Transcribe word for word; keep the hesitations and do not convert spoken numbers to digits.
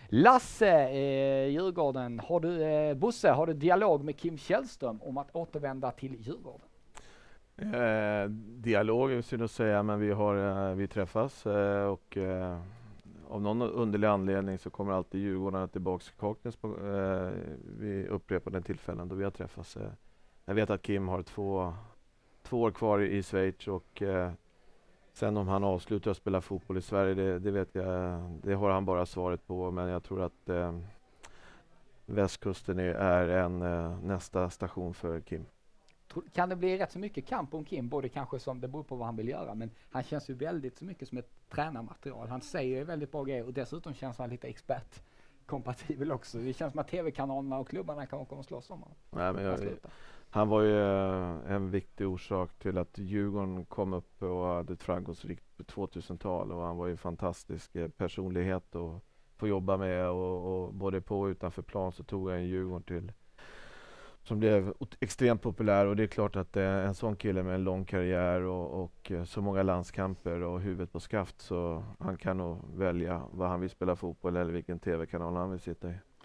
Lasse, eh, Djurgården, har du, eh, Bosse, har du dialog med Kim Källström om att återvända till Djurgården? Eh, dialog är synd att säga, men vi, har, eh, vi träffas eh, och eh, av någon underlig anledning så kommer alltid Djurgården tillbaka till Kaknäs på, eh, vid upprepade tillfällen då vi har träffats. Eh. Jag vet att Kim har två, två år kvar i Schweiz och eh, sen om han avslutar att spela fotboll i Sverige, det, det vet jag, det har han bara svaret på, men jag tror att eh, västkusten är, är en eh, nästa station för Kim. Kan det bli rätt så mycket kamp om Kim, både kanske som det beror på vad han vill göra, men han känns ju väldigt så mycket som ett tränarmaterial. Han säger ju väldigt bra grejer och dessutom känns han lite expertkompatibel också. Det känns som att tv-kanalerna och klubbarna kan komma och slåss om honom. Nej, men jag, han var ju en viktig orsak till att Djurgården kom upp och hade ett framgångsrikt tvåtusental, och han var ju en fantastisk personlighet att få jobba med, och, och både på och utanför plan så tog jag en Djurgården till som blev extremt populär, och det är klart att det är en sån kille med en lång karriär och, och så många landskamper och huvudet på skaft, så han kan nog välja vad han vill spela fotboll eller vilken tv-kanal han vill sitta i.